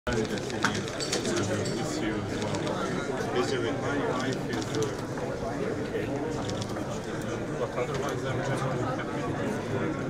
I feel good. Okay. But otherwise, I'm generally happy.